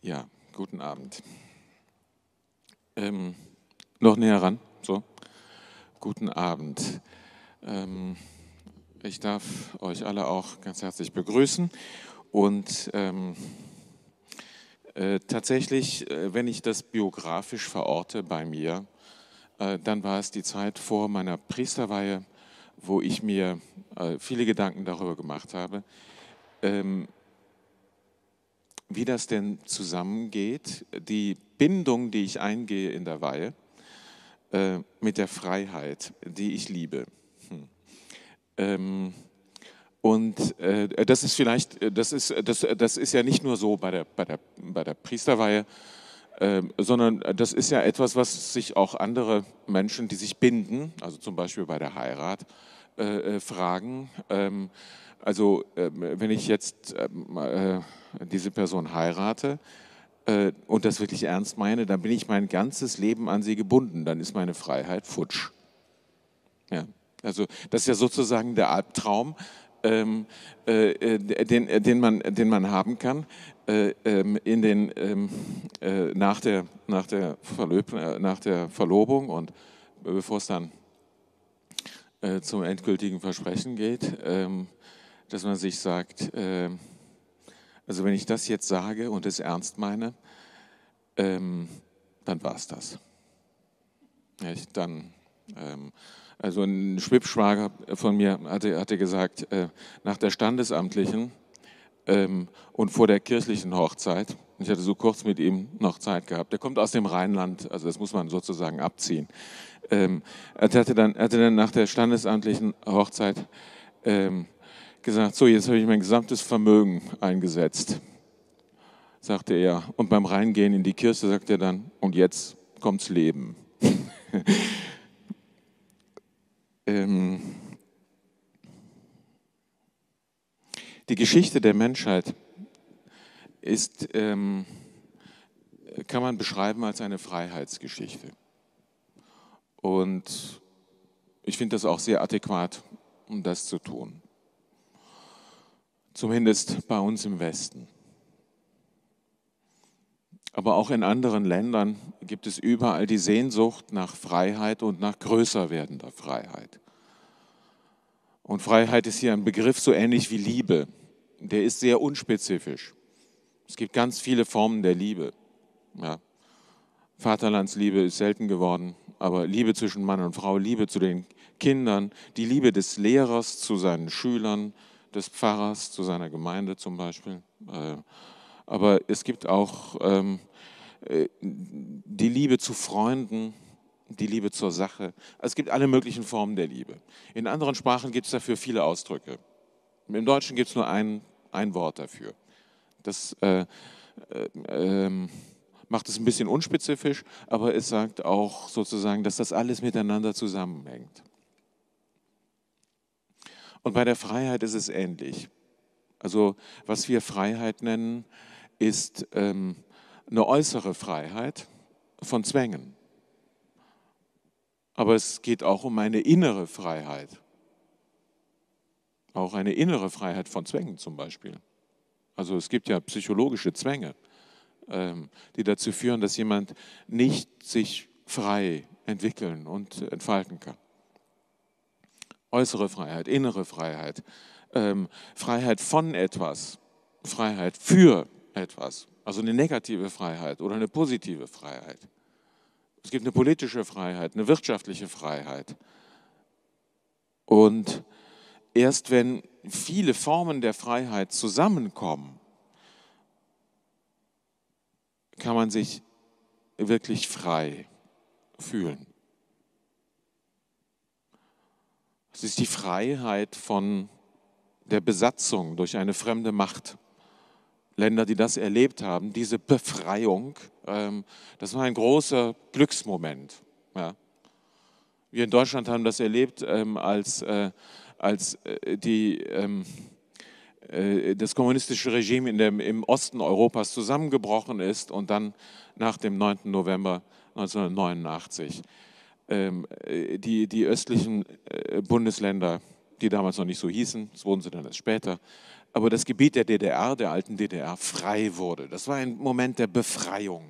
Ja, guten Abend. Noch näher ran, so. Guten Abend. Ich darf euch alle auch ganz herzlich begrüßen und tatsächlich, wenn ich das biografisch verorte bei mir, dann war es die Zeit vor meiner Priesterweihe, wo ich mir viele Gedanken darüber gemacht habe, wie das denn zusammengeht, die Bindung, die ich eingehe in der Weihe, mit der Freiheit, die ich liebe. Und das ist vielleicht, das ist ja nicht nur so bei der Priesterweihe, sondern das ist ja etwas, was sich auch andere Menschen, die sich binden, also zum Beispiel bei der Heirat, fragen. Wenn ich jetzt diese Person heirate und das wirklich ernst meine, dann bin ich mein ganzes Leben an sie gebunden, dann ist meine Freiheit futsch. Ja. Also das ist ja sozusagen der Albtraum, den man haben kann nach der Verlobung und bevor es dann zum endgültigen Versprechen geht, dass man sich sagt, also wenn ich das jetzt sage und es ernst meine, dann war es das. Also ein Schwibschwager von mir hatte gesagt, nach der standesamtlichen und vor der kirchlichen Hochzeit, ich hatte so kurz mit ihm noch Zeit gehabt, der kommt aus dem Rheinland, also das muss man sozusagen abziehen. Er hatte dann nach der standesamtlichen Hochzeit gesagt, so jetzt habe ich mein gesamtes Vermögen eingesetzt, sagte er. Und beim Reingehen in die Kirche sagt er dann, und jetzt kommt's Leben. Die Geschichte der Menschheit kann man beschreiben als eine Freiheitsgeschichte. Und ich finde das auch sehr adäquat, um das zu tun. Zumindest bei uns im Westen. Aber auch in anderen Ländern gibt es überall die Sehnsucht nach Freiheit und nach größer werdender Freiheit. Und Freiheit ist hier ein Begriff so ähnlich wie Liebe. Der ist sehr unspezifisch. Es gibt ganz viele Formen der Liebe. Ja. Vaterlandsliebe ist selten geworden, aber Liebe zwischen Mann und Frau, Liebe zu den Kindern, die Liebe des Lehrers zu seinen Schülern, des Pfarrers zu seiner Gemeinde zum Beispiel. Aber es gibt auch die Liebe zu Freunden, die Liebe zur Sache. Es gibt alle möglichen Formen der Liebe. In anderen Sprachen gibt es dafür viele Ausdrücke. Im Deutschen gibt es nur ein Wort dafür. Das macht es ein bisschen unspezifisch, aber es sagt auch sozusagen, dass das alles miteinander zusammenhängt. Und bei der Freiheit ist es ähnlich. Also was wir Freiheit nennen, ist eine äußere Freiheit von Zwängen. Aber es geht auch um eine innere Freiheit. Auch eine innere Freiheit von Zwängen zum Beispiel. Also es gibt ja psychologische Zwänge, die dazu führen, dass jemand nicht sich frei entwickeln und entfalten kann. Äußere Freiheit, innere Freiheit, Freiheit von etwas, Freiheit für etwas, also eine negative Freiheit oder eine positive Freiheit. Es gibt eine politische Freiheit, eine wirtschaftliche Freiheit. Und erst wenn viele Formen der Freiheit zusammenkommen, kann man sich wirklich frei fühlen. Es ist die Freiheit von der Besatzung durch eine fremde Macht. Länder, die das erlebt haben, diese Befreiung, das war ein großer Glücksmoment. Ja. Wir in Deutschland haben das erlebt, als das kommunistische Regime im Osten Europas zusammengebrochen ist und dann nach dem 9. November 1989 die östlichen Bundesländer, die damals noch nicht so hießen, das wurden sie dann erst später, aber das Gebiet der DDR, der alten DDR, frei wurde. Das war ein Moment der Befreiung.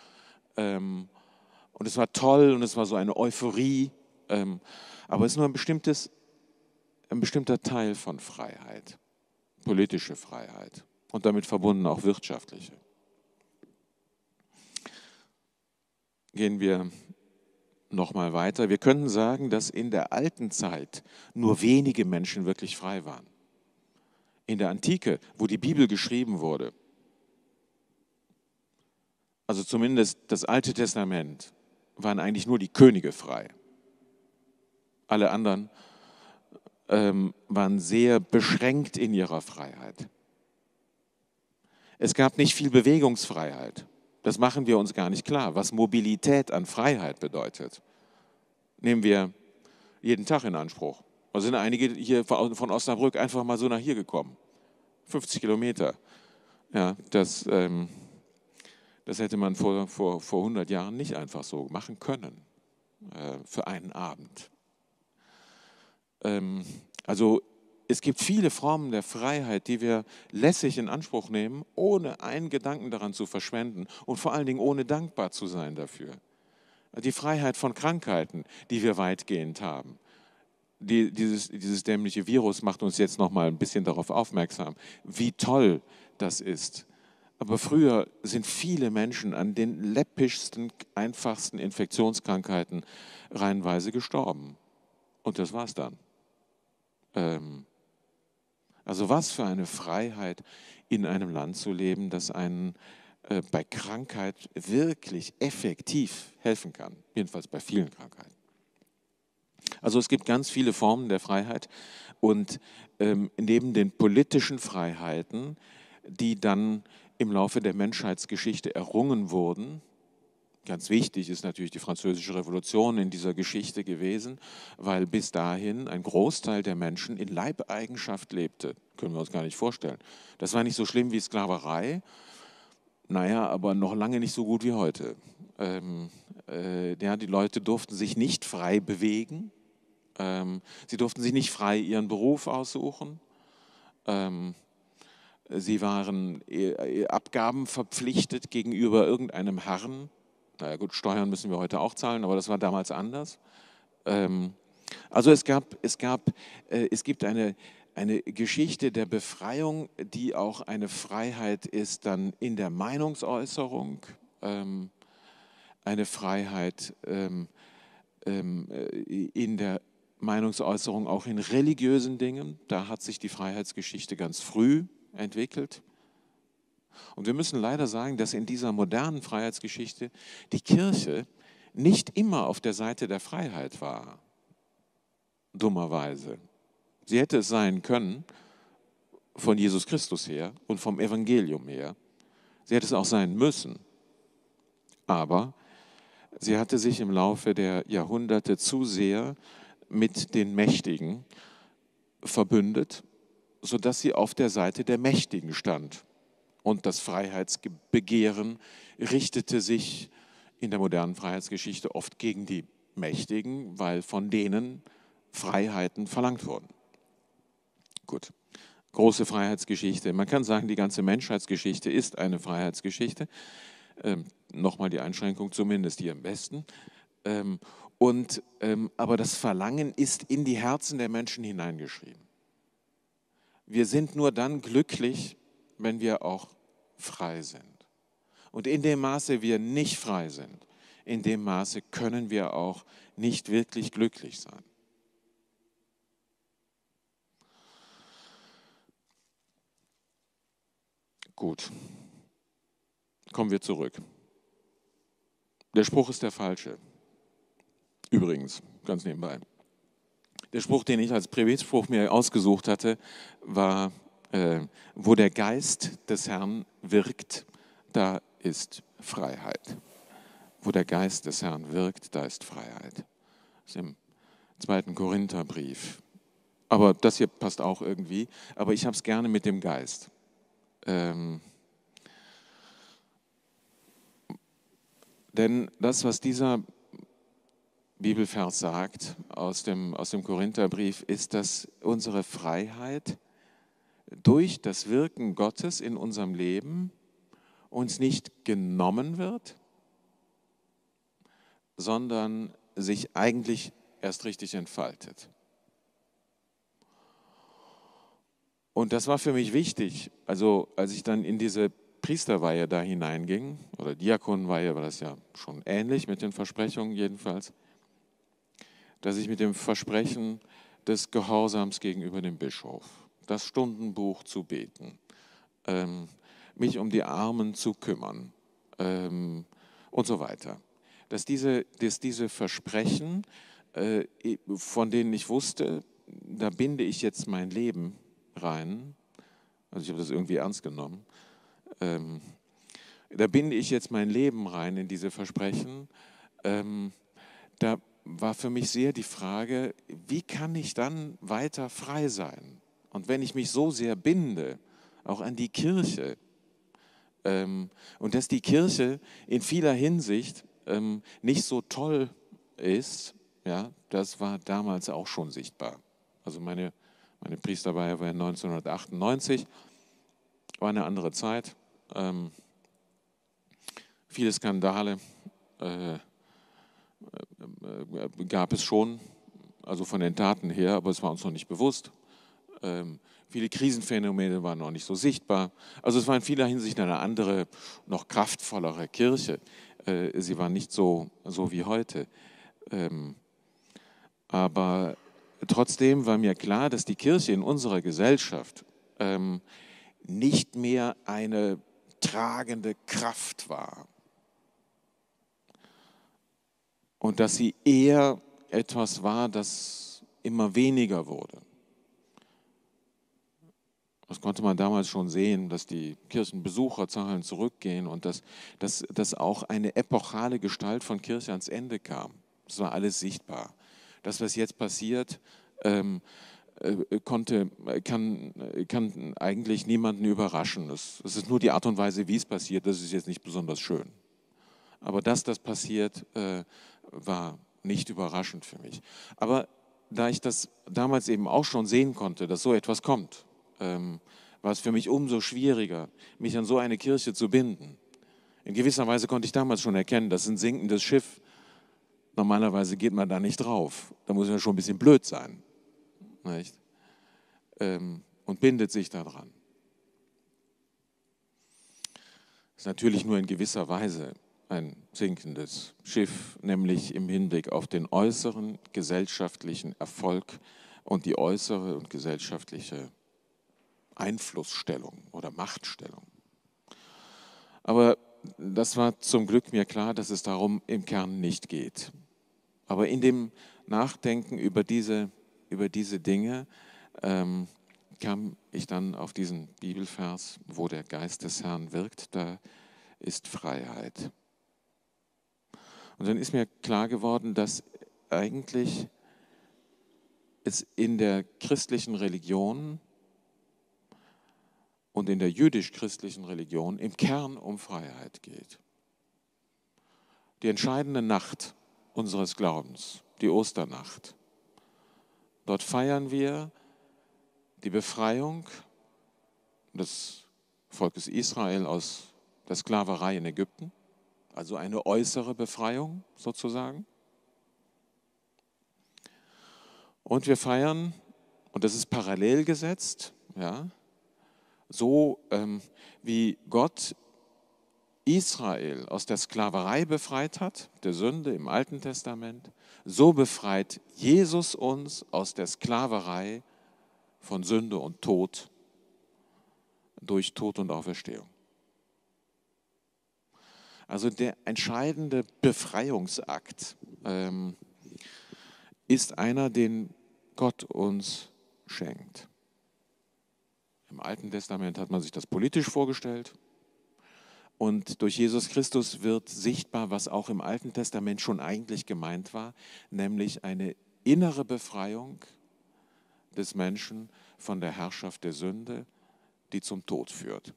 Und es war toll und es war so eine Euphorie, aber es ist nur ein bestimmter Teil von Freiheit, politische Freiheit und damit verbunden auch wirtschaftliche. Gehen wir nochmal weiter. Wir können sagen, dass in der alten Zeit nur wenige Menschen wirklich frei waren. In der Antike, wo die Bibel geschrieben wurde, also zumindest das Alte Testament, waren eigentlich nur die Könige frei. Alle anderen waren sehr beschränkt in ihrer Freiheit. Es gab nicht viel Bewegungsfreiheit. Das machen wir uns gar nicht klar, was Mobilität an Freiheit bedeutet. Nehmen wir jeden Tag in Anspruch. Da sind einige hier von Osnabrück einfach mal so nach hier gekommen. 50 Kilometer. Ja, das hätte man vor 100 Jahren nicht einfach so machen können, für einen Abend. Also es gibt viele Formen der Freiheit, die wir lässig in Anspruch nehmen, ohne einen Gedanken daran zu verschwenden und vor allen Dingen ohne dankbar zu sein dafür. Die Freiheit von Krankheiten, die wir weitgehend haben. Dieses dämliche Virus macht uns jetzt noch mal ein bisschen darauf aufmerksam, wie toll das ist. Aber früher sind viele Menschen an den läppischsten, einfachsten Infektionskrankheiten reihenweise gestorben. Und das war's dann. Also was für eine Freiheit, in einem Land zu leben, das einen bei Krankheit wirklich effektiv helfen kann. Jedenfalls bei vielen Krankheiten. Also es gibt ganz viele Formen der Freiheit und neben den politischen Freiheiten, die dann im Laufe der Menschheitsgeschichte errungen wurden, ganz wichtig ist natürlich die Französische Revolution in dieser Geschichte gewesen, weil bis dahin ein Großteil der Menschen in Leibeigenschaft lebte. Können wir uns gar nicht vorstellen. Das war nicht so schlimm wie Sklaverei, naja, aber noch lange nicht so gut wie heute. Die Leute durften sich nicht frei bewegen, sie durften sich nicht frei ihren Beruf aussuchen. Sie waren Abgaben verpflichtet gegenüber irgendeinem Herrn. Naja gut, Steuern müssen wir heute auch zahlen, aber das war damals anders. Also es gibt eine Geschichte der Befreiung, die auch eine Freiheit ist dann in der Meinungsäußerung, eine Freiheit in der Meinungsäußerung auch in religiösen Dingen. Da hat sich die Freiheitsgeschichte ganz früh entwickelt. Und wir müssen leider sagen, dass in dieser modernen Freiheitsgeschichte die Kirche nicht immer auf der Seite der Freiheit war, dummerweise. Sie hätte es sein können von Jesus Christus her und vom Evangelium her. Sie hätte es auch sein müssen. Aber sie hatte sich im Laufe der Jahrhunderte zu sehr mit den Mächtigen verbündet, sodass sie auf der Seite der Mächtigen stand. Und das Freiheitsbegehren richtete sich in der modernen Freiheitsgeschichte oft gegen die Mächtigen, weil von denen Freiheiten verlangt wurden. Gut, große Freiheitsgeschichte. Man kann sagen, die ganze Menschheitsgeschichte ist eine Freiheitsgeschichte. Nochmal die Einschränkung, zumindest hier im Westen. Aber das Verlangen ist in die Herzen der Menschen hineingeschrieben. Wir sind nur dann glücklich, wenn wir auch frei sind. Und in dem Maße wir nicht frei sind, in dem Maße können wir auch nicht wirklich glücklich sein. Gut, kommen wir zurück. Der Spruch ist der falsche. Übrigens, ganz nebenbei. Der Spruch, den ich als Privatspruch mir ausgesucht hatte, war, wo der Geist des Herrn wirkt, da ist Freiheit. Wo der Geist des Herrn wirkt, da ist Freiheit. Das ist im 2. Korintherbrief. Aber das hier passt auch irgendwie. Aber ich habe es gerne mit dem Geist. Denn das, was dieser Bibelvers sagt aus dem Korintherbrief, ist, dass unsere Freiheit durch das Wirken Gottes in unserem Leben uns nicht genommen wird, sondern sich eigentlich erst richtig entfaltet. Und das war für mich wichtig. Also als ich dann in diese Priesterweihe da hineinging, oder Diakonenweihe war das ja schon ähnlich mit den Versprechungen jedenfalls, dass ich mit dem Versprechen des Gehorsams gegenüber dem Bischof, das Stundenbuch zu beten, mich um die Armen zu kümmern und so weiter. Dass diese Versprechen, von denen ich wusste, da binde ich jetzt mein Leben rein, also ich habe das irgendwie ernst genommen, da binde ich jetzt mein Leben rein in diese Versprechen, da war für mich sehr die Frage, wie kann ich dann weiter frei sein? Und wenn ich mich so sehr binde, auch an die Kirche, und dass die Kirche in vieler Hinsicht nicht so toll ist, ja, das war damals auch schon sichtbar. Also meine Priesterweihe war 1998, war eine andere Zeit, viele Skandale gab es schon, also von den Taten her, aber es war uns noch nicht bewusst. Viele Krisenphänomene waren noch nicht so sichtbar. Also es war in vieler Hinsicht eine andere, noch kraftvollere Kirche. Sie war nicht so wie heute. Aber trotzdem war mir klar, dass die Kirche in unserer Gesellschaft nicht mehr eine tragende Kraft war. Und dass sie eher etwas war, das immer weniger wurde. Das konnte man damals schon sehen, dass die Kirchenbesucherzahlen zurückgehen und dass auch eine epochale Gestalt von Kirche ans Ende kam. Das war alles sichtbar. Das, was jetzt passiert, kann eigentlich niemanden überraschen. Es ist nur die Art und Weise, wie es passiert, das ist jetzt nicht besonders schön. Aber dass das passiert, war nicht überraschend für mich. Aber da ich das damals eben auch schon sehen konnte, dass so etwas kommt, war es für mich umso schwieriger, mich an so eine Kirche zu binden. In gewisser Weise konnte ich damals schon erkennen, das ist ein sinkendes Schiff. Normalerweise geht man da nicht drauf. Da muss man schon ein bisschen blöd sein. Nicht? Und bindet sich daran. Das ist natürlich nur in gewisser Weise ein sinkendes Schiff, nämlich im Hinblick auf den äußeren gesellschaftlichen Erfolg und die äußere und gesellschaftliche Einflussstellung oder Machtstellung. Aber das war zum Glück mir klar, dass es darum im Kern nicht geht. Aber in dem Nachdenken über diese Dinge kam ich dann auf diesen Bibelvers, wo der Geist des Herrn wirkt, da ist Freiheit. Und dann ist mir klar geworden, dass eigentlich es in der christlichen Religion und in der jüdisch-christlichen Religion im Kern um Freiheit geht. Die entscheidende Nacht unseres Glaubens, die Osternacht, dort feiern wir die Befreiung des Volkes Israel aus der Sklaverei in Ägypten, also eine äußere Befreiung sozusagen. Und wir feiern, und das ist parallel gesetzt, ja, so wie Gott Israel aus der Sklaverei befreit hat, der Sünde im Alten Testament, so befreit Jesus uns aus der Sklaverei von Sünde und Tod durch Tod und Auferstehung. Also der entscheidende Befreiungsakt ist einer, den Gott uns schenkt. Im Alten Testament hat man sich das politisch vorgestellt und durch Jesus Christus wird sichtbar, was auch im Alten Testament schon eigentlich gemeint war, nämlich eine innere Befreiung des Menschen von der Herrschaft der Sünde, die zum Tod führt.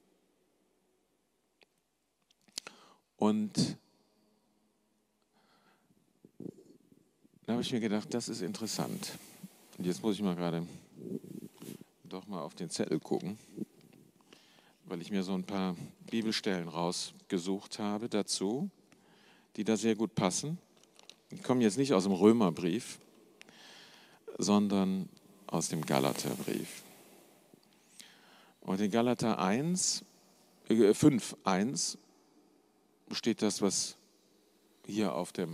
Und da habe ich mir gedacht, das ist interessant. Und jetzt muss ich mal gerade doch mal auf den Zettel gucken. weil ich mir so ein paar Bibelstellen rausgesucht habe dazu, die da sehr gut passen. Die kommen jetzt nicht aus dem Römerbrief, sondern aus dem Galaterbrief. Und in Galater 5,1 steht das, was hier auf der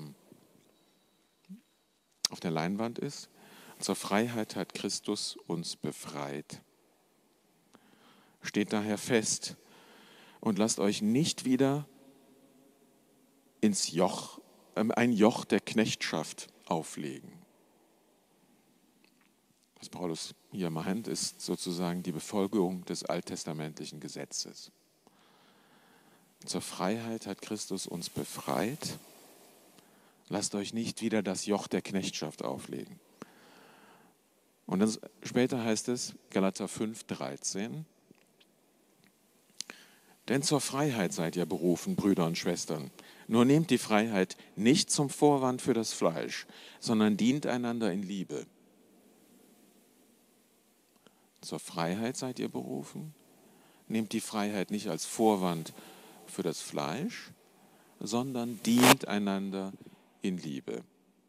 Leinwand ist. Zur Freiheit hat Christus uns befreit. Steht daher fest und lasst euch nicht wieder ein Joch der Knechtschaft auflegen. Was Paulus hier meint, ist sozusagen die Befolgung des alttestamentlichen Gesetzes. Zur Freiheit hat Christus uns befreit. Lasst euch nicht wieder das Joch der Knechtschaft auflegen. Und dann später heißt es, Galater 5,13, denn zur Freiheit seid ihr berufen, Brüder und Schwestern. Nur nehmt die Freiheit nicht zum Vorwand für das Fleisch, sondern dient einander in Liebe. Zur Freiheit seid ihr berufen. Nehmt die Freiheit nicht als Vorwand für das Fleisch, sondern dient einander in Liebe.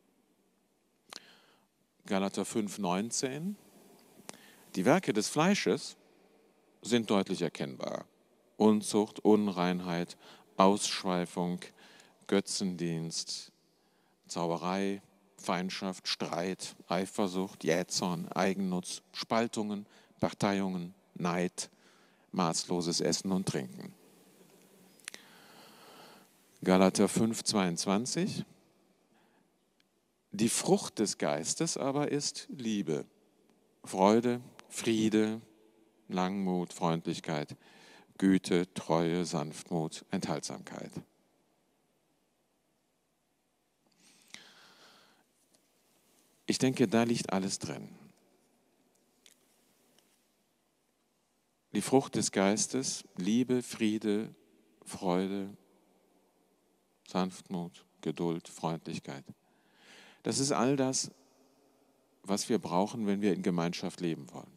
Galater 5,19. Die Werke des Fleisches sind deutlich erkennbar. Unzucht, Unreinheit, Ausschweifung, Götzendienst, Zauberei, Feindschaft, Streit, Eifersucht, Jähzorn, Eigennutz, Spaltungen, Parteiungen, Neid, maßloses Essen und Trinken. Galater 5,22. Die Frucht des Geistes aber ist Liebe, Freude, Friede, Langmut, Freundlichkeit, Güte, Treue, Sanftmut, Enthaltsamkeit. Ich denke, da liegt alles drin. Die Frucht des Geistes, Liebe, Friede, Freude, Sanftmut, Geduld, Freundlichkeit. Das ist all das, was wir brauchen, wenn wir in Gemeinschaft leben wollen.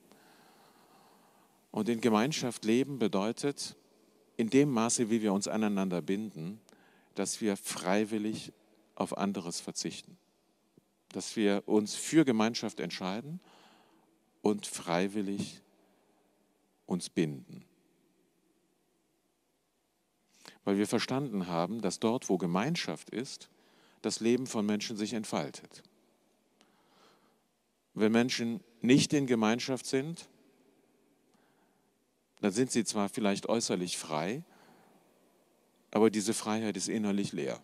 Und in Gemeinschaft leben bedeutet, in dem Maße, wie wir uns aneinander binden, dass wir freiwillig auf anderes verzichten. Dass wir uns für Gemeinschaft entscheiden und freiwillig uns binden. Weil wir verstanden haben, dass dort, wo Gemeinschaft ist, das Leben von Menschen sich entfaltet. Wenn Menschen nicht in Gemeinschaft sind, dann sind sie zwar vielleicht äußerlich frei, aber diese Freiheit ist innerlich leer.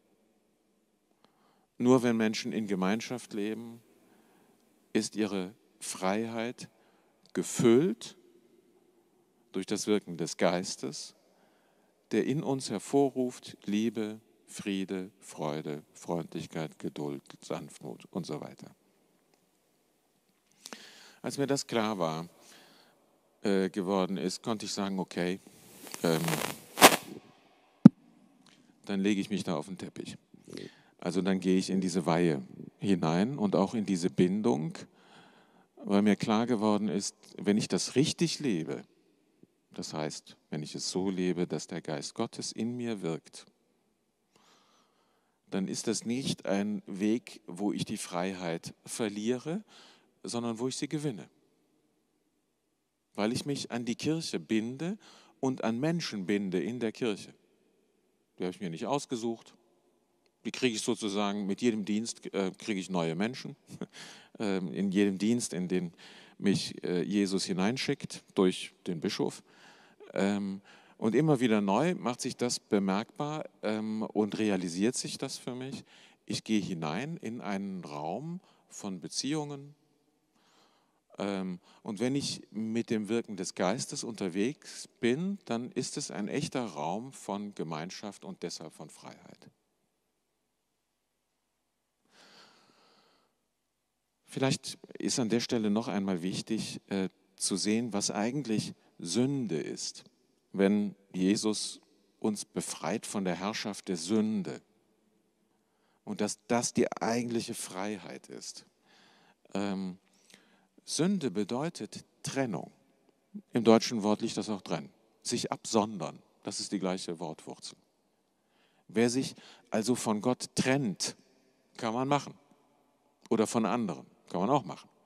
Nur wenn Menschen in Gemeinschaft leben, ist ihre Freiheit gefüllt durch das Wirken des Geistes, der in uns hervorruft Liebe, Friede, Freude, Freundlichkeit, Geduld, Sanftmut und so weiter. Als mir das klar war, geworden ist, konnte ich sagen, okay, dann lege ich mich da auf den Teppich. Also dann gehe ich in diese Weihe hinein und auch in diese Bindung, weil mir klar geworden ist, wenn ich das richtig lebe, das heißt, wenn ich es so lebe, dass der Geist Gottes in mir wirkt, dann ist das nicht ein Weg, wo ich die Freiheit verliere, sondern wo ich sie gewinne. Weil ich mich an die Kirche binde und an Menschen binde in der Kirche. Die habe ich mir nicht ausgesucht. Die kriege ich sozusagen, mit jedem Dienst kriege ich neue Menschen. In jedem Dienst, in den mich Jesus hineinschickt durch den Bischof. Und immer wieder neu macht sich das bemerkbar und realisiert sich das für mich. Ich gehe hinein in einen Raum von Beziehungen. Und wenn ich mit dem Wirken des Geistes unterwegs bin, dann ist es ein echter Raum von Gemeinschaft und deshalb von Freiheit. Vielleicht ist an der Stelle noch einmal wichtig zu sehen, was eigentlich Sünde ist, wenn Jesus uns befreit von der Herrschaft der Sünde und dass das die eigentliche Freiheit ist. Sünde bedeutet Trennung. Im deutschen Wort liegt das auch drin. sich absondern, das ist die gleiche Wortwurzel. Wer sich also von Gott trennt, kann man machen. Oder von anderen, kann man auch machen.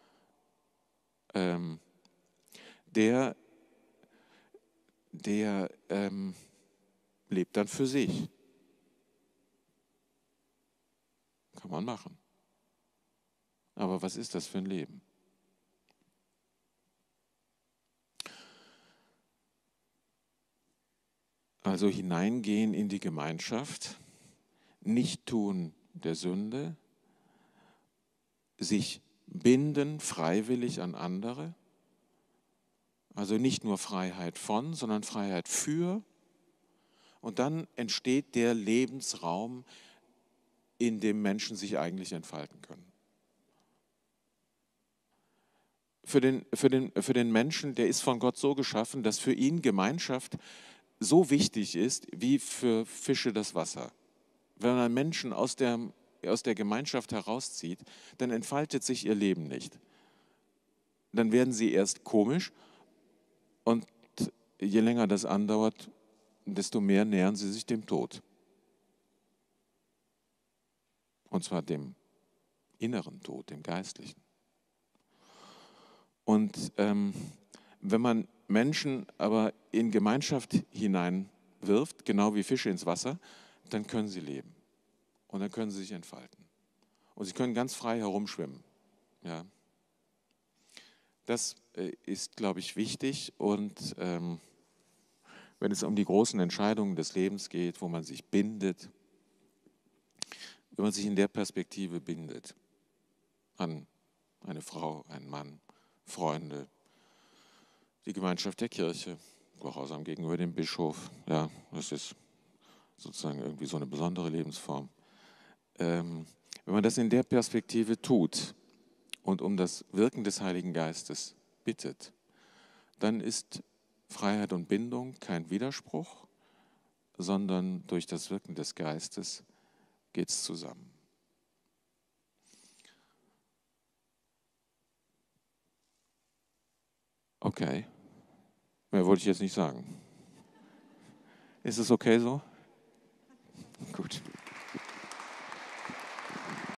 Der lebt dann für sich. Kann man machen. Aber was ist das für ein Leben? Also hineingehen in die Gemeinschaft, nicht tun der Sünde, sich binden freiwillig an andere, also nicht nur Freiheit von, sondern Freiheit für. Und dann entsteht der Lebensraum, in dem Menschen sich eigentlich entfalten können. Für den Menschen, der ist von Gott so geschaffen, dass für ihn Gemeinschaft so wichtig ist, wie für Fische das Wasser. Wenn man Menschen aus der Gemeinschaft herauszieht, dann entfaltet sich ihr Leben nicht. Dann werden sie erst komisch und je länger das andauert, desto mehr nähern sie sich dem Tod. Und zwar dem inneren Tod, dem geistlichen. Und wenn man Menschen aber in Gemeinschaft hineinwirft, genau wie Fische ins Wasser, dann können sie leben. Und dann können sie sich entfalten. Und sie können ganz frei herumschwimmen. Ja. Das ist, glaube ich, wichtig. Und wenn es um die großen Entscheidungen des Lebens geht, wo man sich bindet, wenn man sich in der Perspektive bindet, an eine Frau, einen Mann, Freunde, die Gemeinschaft der Kirche, Gehorsam gegenüber dem Bischof, ja, das ist sozusagen irgendwie so eine besondere Lebensform. Wenn man das in der Perspektive tut und um das Wirken des Heiligen Geistes bittet, dann ist Freiheit und Bindung kein Widerspruch, sondern durch das Wirken des Geistes geht es zusammen. Okay, mehr wollte ich jetzt nicht sagen. Ist es okay so? Gut.